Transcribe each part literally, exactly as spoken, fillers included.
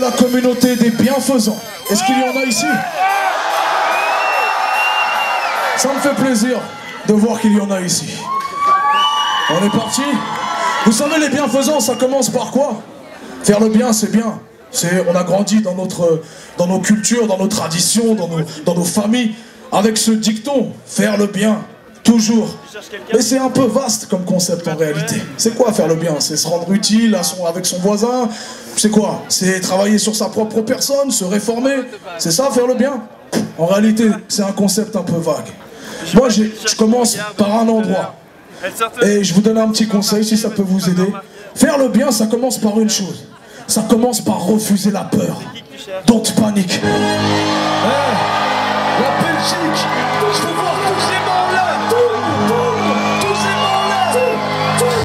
La communauté des bienfaisants. Est-ce qu'il y en a ici? Ça me fait plaisir de voir qu'il y en a ici. On est parti. Vous savez, les bienfaisants, ça commence par quoi? Faire le bien, c'est bien. C'est, on a grandi dans, notre, dans nos cultures, dans nos traditions, dans nos, dans nos familles, avec ce dicton, faire le bien, toujours. Mais c'est un peu vaste comme concept en réalité. C'est quoi faire le bien? C'est se rendre utile à son, avec son voisin? C'est quoi? C'est travailler sur sa propre personne, se réformer? C'est ça, faire le bien? En réalité, c'est un concept un peu vague. Moi, je commence par un endroit. Et je vous donne un petit conseil, si ça peut vous aider. Faire le bien, ça commence par une chose. Ça commence par refuser la peur. Don't panique. Hey, la Belgique, je veux voir tous ces morts là. Tout, tout, tous ces morts là. Tout, tout.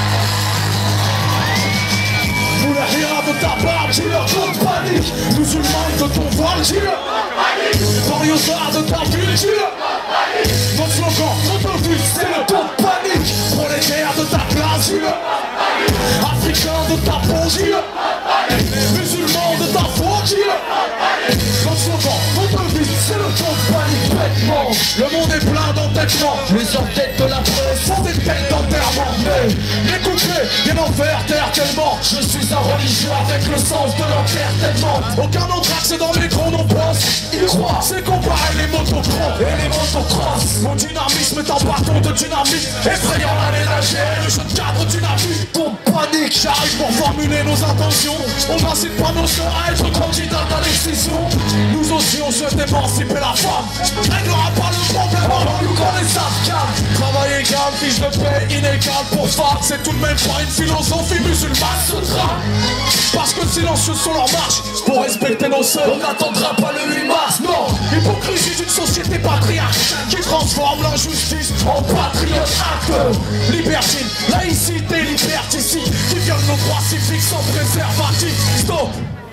Vous la rira de ta part, tu leur don't panique. Musulman de ton voile, tu leur Variosard de ta culture. Mon slogan, mon devise, c'est le don't panique. Prolétaire de ta classe, tu leur Africain de ta posture, musulman de ta fortune. Mon slogan, mon devise, c'est le temps de panique bêtement. Le monde est plein d'entêtements. Les entêtes de la presse sont des têtes d'enterrement. Mais écoutez, bien en faire taire tellement. Je suis un religieux avec le sens de l'enterrement. Aucun autre accès dans mes grands non pense. Il croit, c'est comparer les motocross et les motocross. Mon dynamisme est un bâton de dynamite, effrayant la ménagère, le jeu de cadre du navire. Ton panique, j'arrive pour formuler nos intentions. On n'incite pas nos sœurs à être candidats à l'excision. Nous aussi on souhaite émanciper la femme. Réglera pas le problème avant nous qu'on les afghans. Travail égal, fiche de paix inégal pour femmes. C'est tout de même pas une philosophie musulmane ce drame. Parce que silencieux sont leurs marches. Pour respecter nos sœurs, on n'attendra pas le huit mars. Non, hypocrisie d'une société patriarcale qui transforme l'injustice en patriote acteur. Libertine, laïcité, liberticide qui violent nos droits civiques sans préservatif. Stop.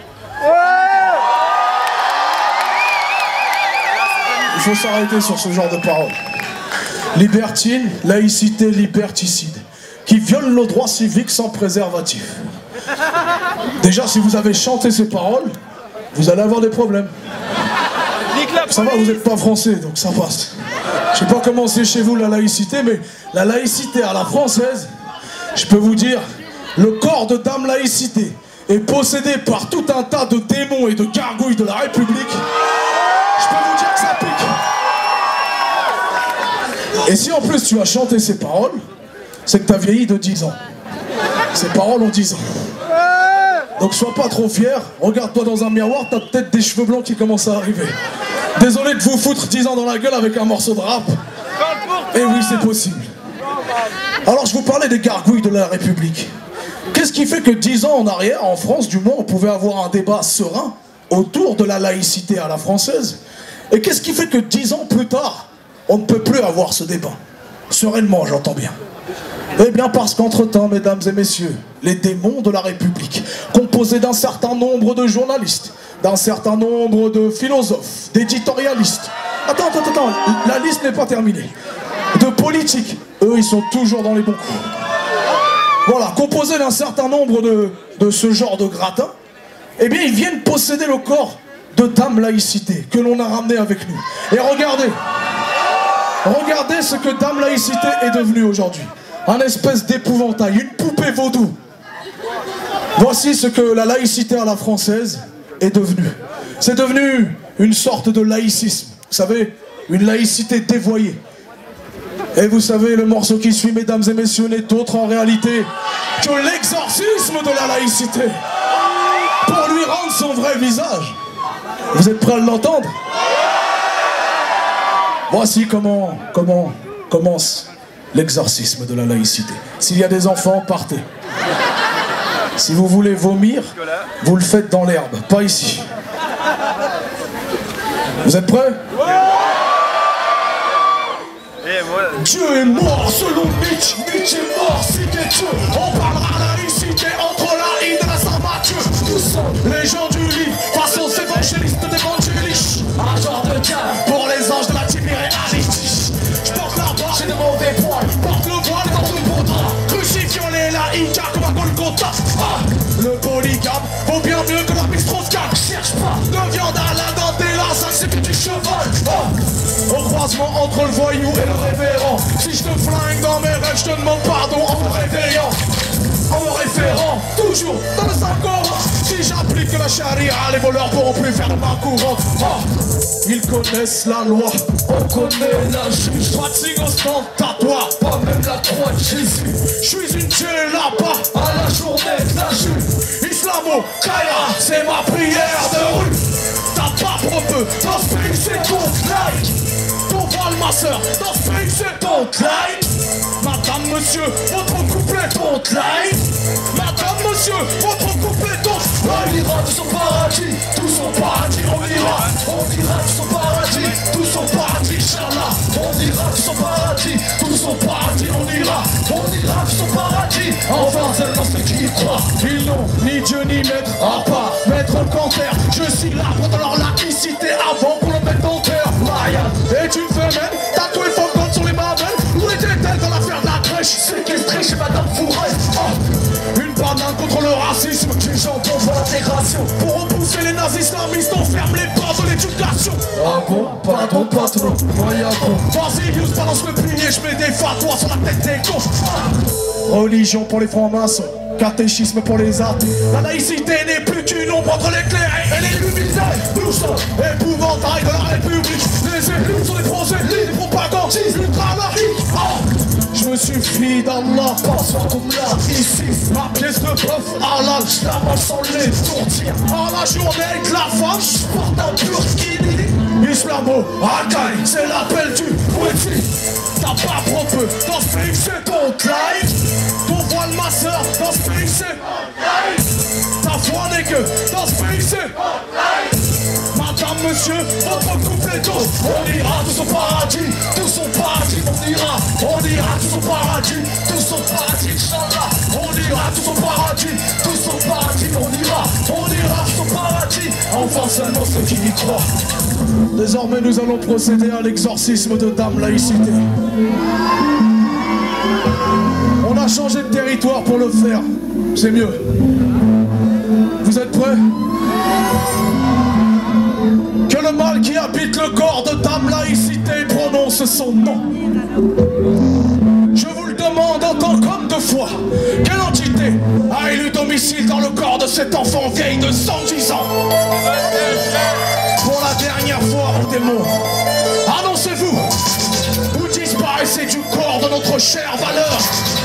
Il faut s'arrêter sur ce genre de paroles. Libertine, laïcité, liberticide qui violent nos droits civiques sans préservatif. Déjà, si vous avez chanté ces paroles, vous allez avoir des problèmes. Ça va, vous n'êtes pas français, donc ça passe. Je sais pas comment c'est chez vous la laïcité, mais la laïcité à la française, je peux vous dire, le corps de dame laïcité est possédé par tout un tas de démons et de gargouilles de la République. Je peux vous dire que ça pique. Et si en plus tu as chanté ces paroles, c'est que tu as vieilli de dix ans. Ces paroles ont dix ans. Donc sois pas trop fier, regarde-toi dans un miroir, t'as peut-être des cheveux blancs qui commencent à arriver. Désolé de vous foutre dix ans dans la gueule avec un morceau de rap. Et oui, c'est possible. Alors je vous parlais des gargouilles de la République. Qu'est-ce qui fait que dix ans en arrière, en France du moins, on pouvait avoir un débat serein autour de la laïcité à la française? Et qu'est-ce qui fait que dix ans plus tard, on ne peut plus avoir ce débat? Sereinement, j'entends bien. Eh bien parce qu'entre-temps, mesdames et messieurs, les démons de la République, composés d'un certain nombre de journalistes, d'un certain nombre de philosophes, d'éditorialistes... Attends, attends, attends, la liste n'est pas terminée. De politiques, eux, ils sont toujours dans les bons coups. Voilà, composés d'un certain nombre de, de ce genre de gratins, eh bien, ils viennent posséder le corps de dame laïcité que l'on a ramené avec nous. Et regardez, regardez ce que dame laïcité est devenue aujourd'hui. Un espèce d'épouvantail, une poupée vaudou. Voici ce que la laïcité à la française est devenue. C'est devenu une sorte de laïcisme. Vous savez, une laïcité dévoyée. Et vous savez, le morceau qui suit, mesdames et messieurs, n'est autre en réalité que l'exorcisme de la laïcité. Pour lui rendre son vrai visage. Vous êtes prêts à l'entendre? Voici comment, comment commence l'exorcisme de la laïcité. S'il y a des enfants, partez. Si vous voulez vomir, vous le faites dans l'herbe, pas ici. Vous êtes prêts? Dieu est mort selon Nietzsche, Nietzsche est mort, cité Dieu. On parlera laïcité entre la Inde et la Saint-Mathieu. Nous sommes les gens du livre, face aux évangélistes d'évangélistes. Un genre de diable pour les anges de la Tibérialité. Je porte la barre, j'ai de mauvais poils. Porte le voile dans tout bon drap. Crucifions les laïcs comme un Golgotha. Ah, le polygame vaut bien mieux que la bistro. croisement entre le voyou et le révérend. Si je te flingue dans mes rêves, je te demande pardon en me réveillant. En me référant, toujours dans le Saint-Coran. Si j'applique la charia, les voleurs pourront plus faire de ma courante. Oh, ils connaissent la loi, on connaît la juge. Pas de signe ostentatoire, pas même la croix de Jésus. Je suis une là-bas à la journée de la juge. Islamo, Kaira, c'est ma prière de rue. Ta pape peu, dans ce pays c'est ton like. Ton voile ma soeur, dans ce pays c'est ton like. Madame, monsieur, votre couplet ton like. Madame, monsieur, votre couplet ton like. On ira de son paradis, tout son paradis, on ira. On ira de son paradis, tout son paradis, Inch'Allah. On ira de son paradis, tout son paradis, on ira. On ira de son paradis, enfin seulement ceux qui y croient. Ils n'ont ni Dieu ni maître, à part maître au canter. Je suis là pour leur laïcité avant qu'on le mette en terre. Maya, et tu me fais même tatouer Fontaine sur les mamelles. Où était-elle dans l'affaire de la crèche? Séquestrée chez Madame Fourette. Oh, une banane contre le racisme. Les gens pour l'intégration. Pour repousser les nazis islamistes, on ferme les portes de l'éducation. Ah bon? Pardon, patron. Voyons bon. Vas-y, Yous, balance le pilier, je mets des fatwas sur la tête des cons. Ah. Religion pour les francs-maçons. Catéchisme pour les athées. La laïcité n'est plus qu'une ombre entre l'éclairé et les lumières. Nous sommes épouvantail de la République. Les élus sont des prosélytes, des propagandistes, ultra-laïcs. Oh, je me suffis d'Allah, pense-moi comme là, ici. Ma pièce de bœuf halal, je la mange sans les tourtières. À la journée de la femme, je porte un burkini. Islamo, Akaï, c'est l'appel du poétique. T'as pas propre, dans ce pays c'est ton life. Ton voile ma soeur, dans ce pays c'est ton life. Ta foi n'est que, dans ce pays c'est ton life. Madame, monsieur, votre couplet d'eau. On ira tout son paradis, tout son paradis, on ira. On ira tout son paradis, tout son paradis, Inch'Allah. On ira tout son paradis, tout son paradis, on ira. On ira tout son paradis, enfin seulement ceux qui y croient. Désormais, nous allons procéder à l'exorcisme de Dame Laïcité. On a changé de territoire pour le faire. C'est mieux. Vous êtes prêts? Que le mal qui habite le corps de Dame Laïcité prononce son nom. Je vous le demande en tant qu'homme de foi. Quelle entité a élu domicile dans le corps de cet enfant vieille de cent dix ans? Pour la dernière fois, mon démon, annoncez-vous ou disparaissez du corps de notre chère valeur.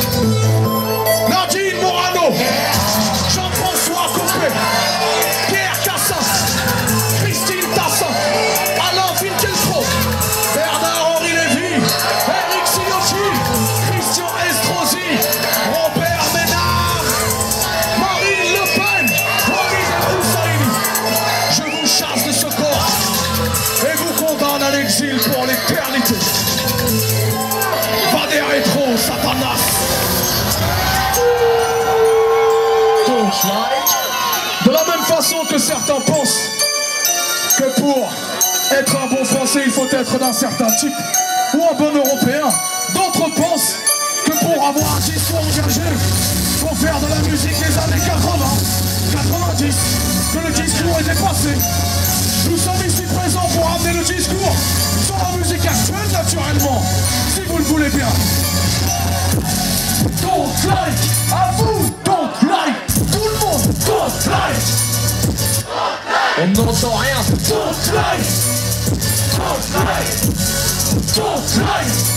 Nadine Morano, Jean-François Copé, Pierre Cassin, Christine Tassin, Alain Finkielkraut, Bernard-Henri Lévy, Eric Signocchi, Christian Estrosi, Robert Ménard, Marine Le Pen, Walid El Houssaini. Je vous chasse de ce corps et vous condamne à l'exil pour l'éternité. Va des rétros, Satanas. De la même façon que certains pensent que pour être un bon Français, il faut être d'un certain type ou un bon Européen, d'autres pensent que pour avoir un discours engagé, il faut faire de la musique des années quatre-vingts, quatre-vingt-dix, que le discours est dépassé. Nous sommes ici présents pour amener le discours sur la musique actuelle, naturellement, si vous le voulez bien. Don't like, à vous, don't like, tout le monde, don't like. On n'entend rien. Don't like, don't like, don't like.